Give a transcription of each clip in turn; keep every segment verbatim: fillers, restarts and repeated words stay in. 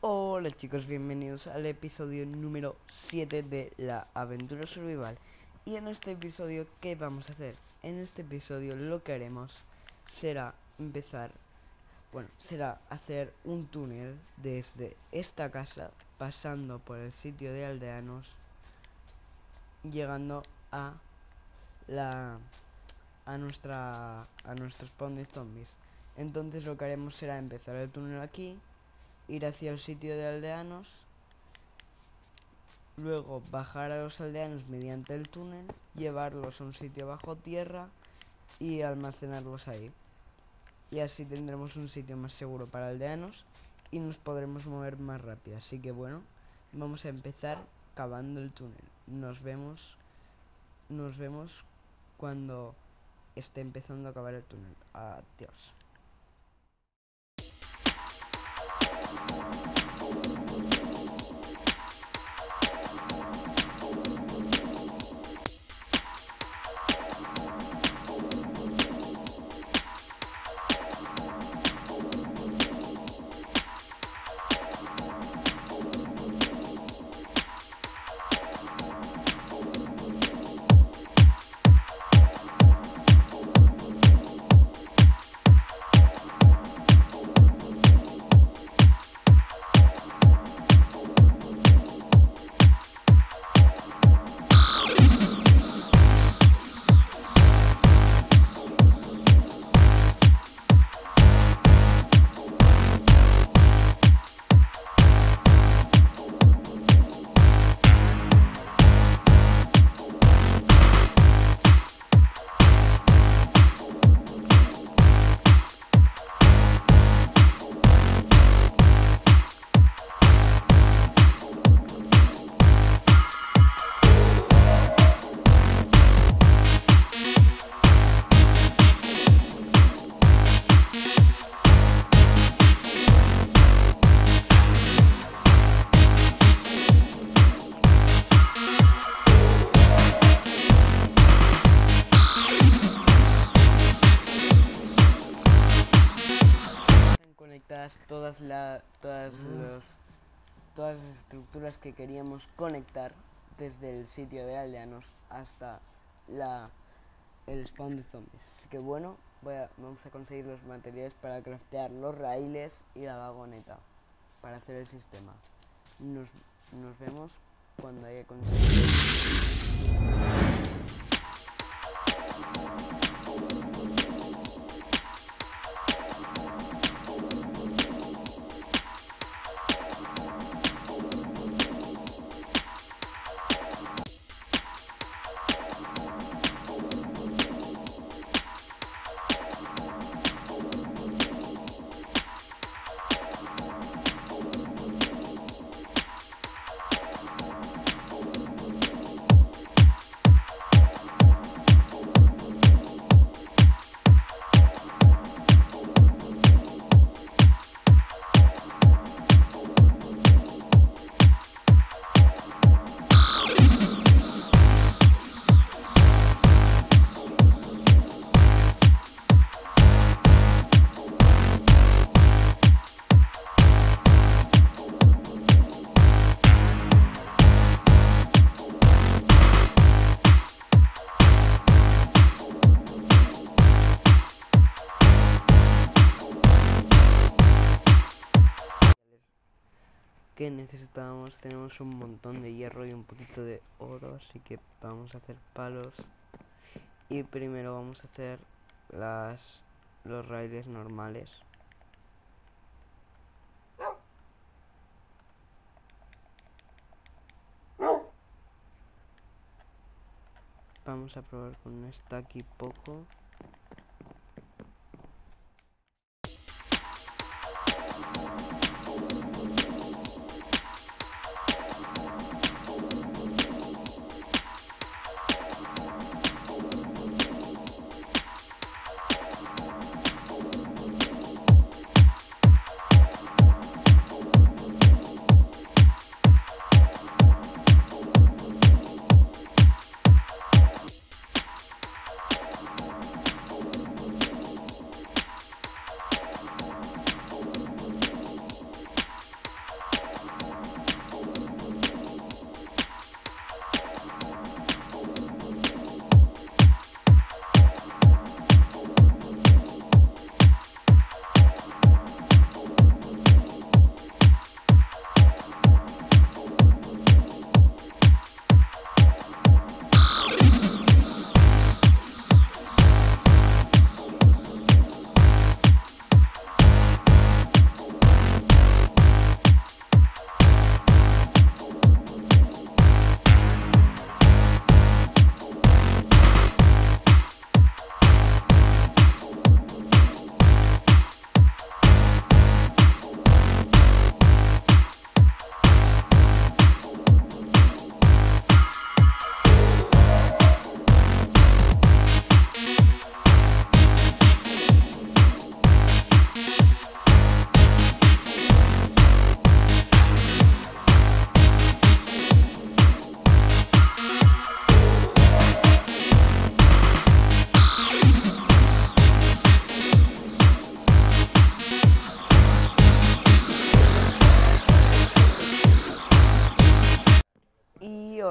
Hola chicos, bienvenidos al episodio número siete de la aventura survival. Y en este episodio, ¿qué vamos a hacer? En este episodio lo que haremos será empezar, bueno, será hacer un túnel desde esta casa, pasando por el sitio de aldeanos, llegando a la a nuestra a nuestro spawn de zombies. Entonces lo que haremos será empezar el túnel aquí, ir hacia el sitio de aldeanos, luego bajar a los aldeanos mediante el túnel, llevarlos a un sitio bajo tierra y almacenarlos ahí. Y así tendremos un sitio más seguro para aldeanos y nos podremos mover más rápido. Así que bueno, vamos a empezar cavando el túnel. Nos vemos, nos vemos cuando esté empezando a cavar el túnel. Adiós. Todas la, todas mm. los, todas las estructuras que queríamos conectar desde el sitio de aldeanos hasta la el spawn de zombies. Así que bueno, voy a, vamos a conseguir los materiales para craftear los raíles y la vagoneta para hacer el sistema. Nos, nos vemos cuando haya conseguido. Que necesitábamos, tenemos un montón de hierro y un poquito de oro, así que vamos a hacer palos y primero vamos a hacer las los raíles normales. Vamos a probar con un stack y poco.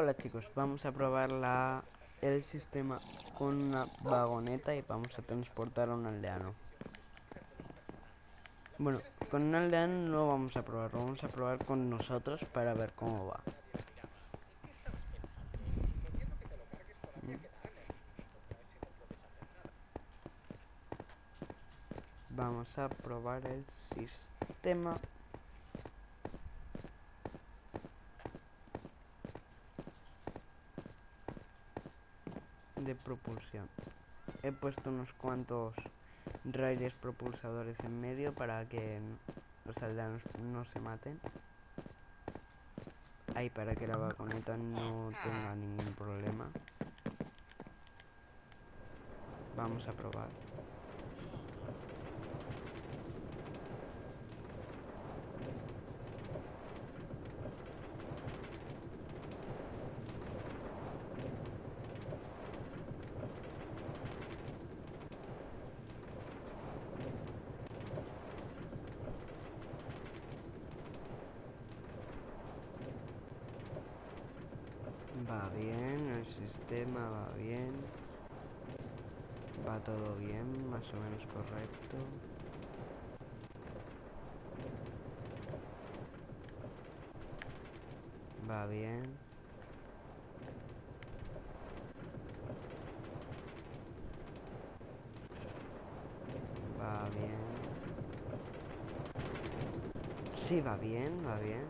Hola chicos, vamos a probar la, el sistema con una vagoneta y vamos a transportar a un aldeano. Bueno, con un aldeano no vamos a probarlo, vamos a probar con nosotros para ver cómo va. Vamos a probar el sistema. De propulsión. He puesto unos cuantos raíles propulsadores en medio para que los aldeanos no se maten. Ahí, para que la vagoneta no tenga ningún problema. Vamos a probar. Va bien, el sistema va bien. Va todo bien, más o menos correcto. Va bien. Va bien. Sí, va bien, va bien.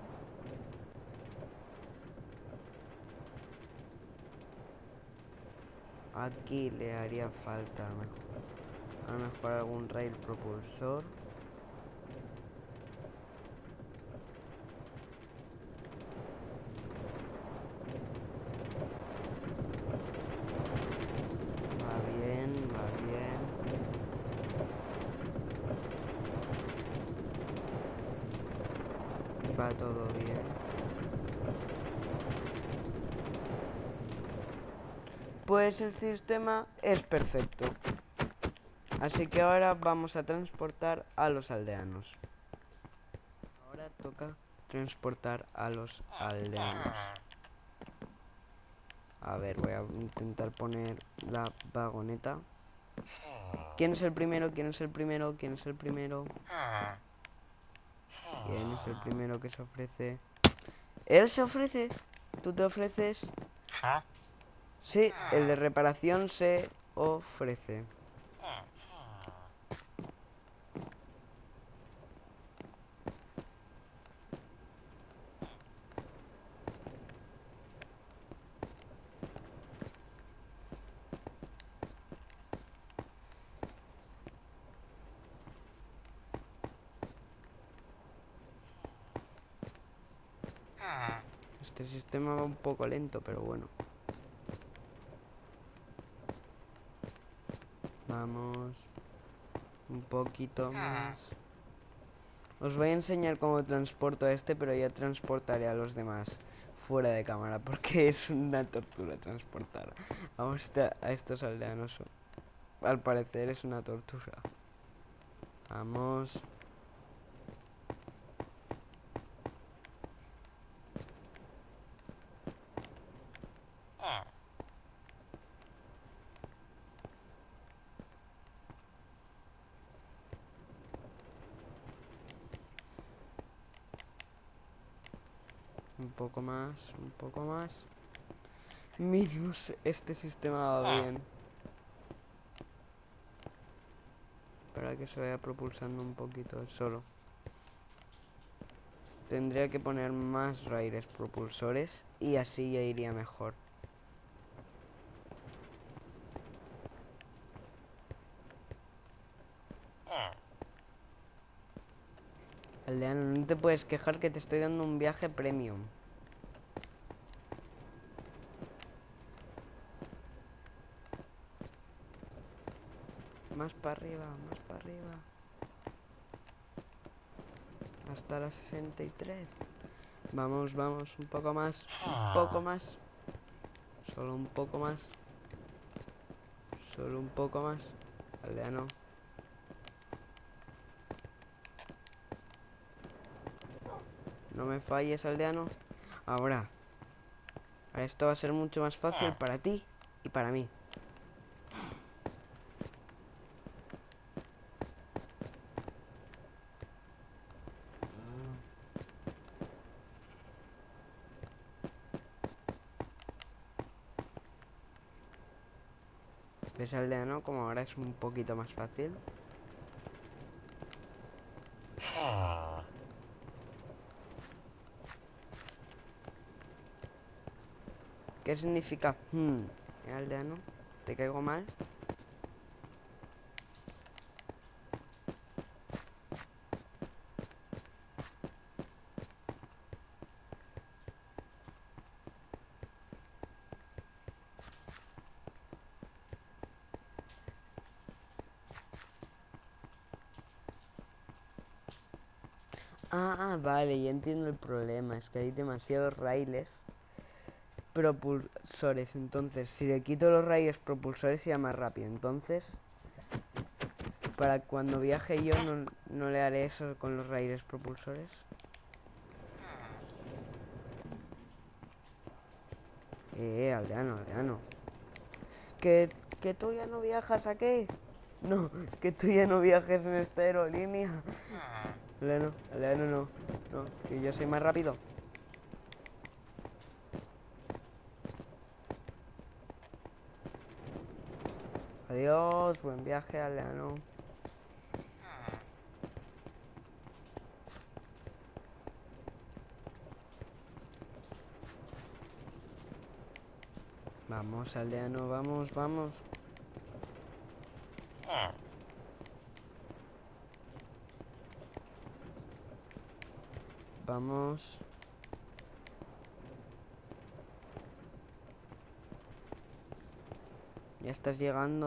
Aquí le haría falta a lo mejor, a lo mejor algún rail propulsor. Va bien, va bien. Va todo bien. Pues el sistema es perfecto. Así que ahora vamos a transportar a los aldeanos. Ahora toca transportar a los aldeanos. A ver, voy a intentar poner la vagoneta. ¿Quién es el primero? ¿Quién es el primero? ¿Quién es el primero? ¿Quién es el primero que se ofrece? ¿Él se ofrece? ¿Tú te ofreces? Sí, el de reparación se ofrece. Este sistema va un poco lento, pero bueno. Vamos. Un poquito más. Os voy a enseñar cómo transporto a este, pero ya transportaré a los demás fuera de cámara, porque es una tortura transportar a, esta, a estos aldeanos. Al parecer es una tortura. Vamos. Un poco más, un poco más. Minions, este sistema va bien. Para que se vaya propulsando un poquito él solo. Tendría que poner más raíles propulsores y así ya iría mejor. Aldeano, no te puedes quejar que te estoy dando un viaje premium. Más para arriba, más para arriba. Hasta la sesenta y tres. Vamos, vamos, un poco más. Un poco más. Solo un poco más. Solo un poco más. Aldeano. No me falles, aldeano. Ahora. Ahora esto va a ser mucho más fácil para ti y para mí. ¿Ves, aldeano? Como ahora es un poquito más fácil. ¿Qué significa? Hmm. ¿Eh, aldeano? ¿Te caigo mal? Ah, vale, ya entiendo el problema. Es que hay demasiados raíles propulsores. Entonces, si le quito los raíles propulsores, irá más rápido. Entonces, para cuando viaje yo, no, no le haré eso con los raíles propulsores. Eh, aldeano, aldeano. ¿Que, que tú ya no viajas a qué? No, que tú ya no viajes en esta aerolínea. Aldeano, aldeano no. No, que yo soy más rápido. Adiós, buen viaje, aldeano. Vamos, aldeano, vamos, vamos. Vamos. Ya estás llegando.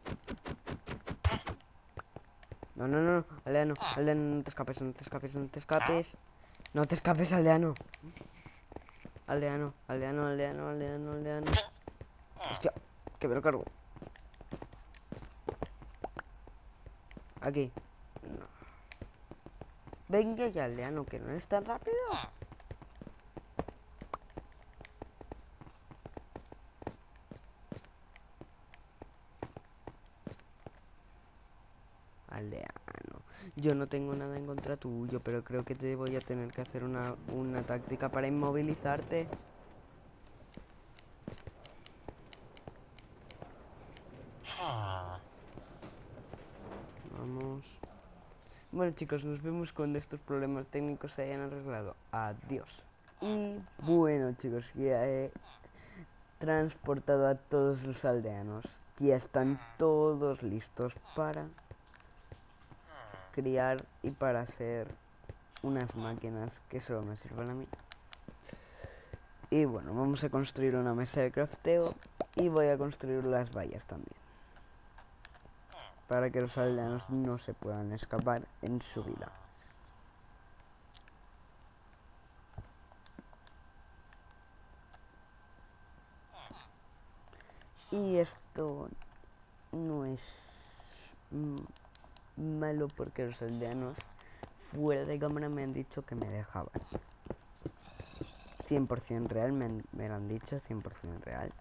No, no, no, aldeano, aldeano, no te escapes, no te escapes, no te escapes. No te escapes, aldeano. Aldeano, aldeano, aldeano, aldeano, aldeano. Hostia, que me lo cargo. Aquí. No. Venga ya, aldeano, que no es tan rápido. Aldeano, yo no tengo nada en contra tuyo, pero creo que te voy a tener que hacer una, una táctica para inmovilizarte. Vamos. Bueno, chicos, nos vemos cuando estos problemas técnicos se hayan arreglado. Adiós. Y bueno, chicos, ya he transportado a todos los aldeanos. Ya están todos listos para criar y para hacer unas máquinas que solo me sirvan a mí. Y bueno, vamos a construir una mesa de crafteo y voy a construir las vallas también, para que los aldeanos no se puedan escapar en su vida. Y esto no es malo porque los aldeanos fuera de cámara me han dicho que me dejaban. cien por cien real, me, me lo han dicho, cien por cien real.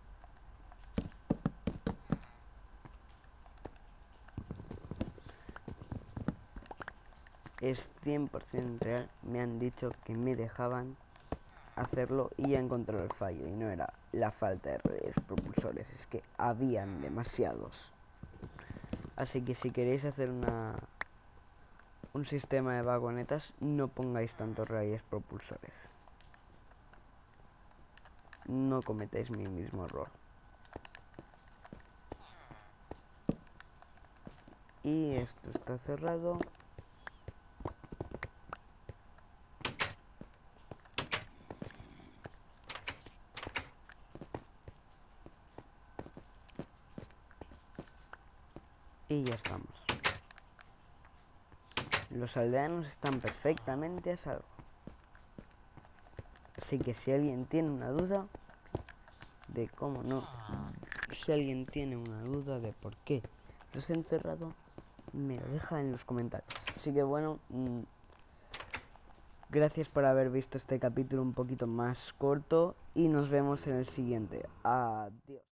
Es cien por cien real, me han dicho que me dejaban hacerlo y ya encontré el fallo. Y no era la falta de raíles propulsores, es que habían demasiados. Así que si queréis hacer una un sistema de vagonetas, no pongáis tantos raíles propulsores. No cometáis mi mismo error. Y esto está cerrado. Y ya estamos. Los aldeanos están perfectamente a salvo. Así que si alguien tiene una duda de cómo no, si alguien tiene una duda de por qué los he encerrado, me lo deja en los comentarios. Así que bueno, mmm, Gracias por haber visto este capítulo un poquito más corto y nos vemos en el siguiente. Adiós.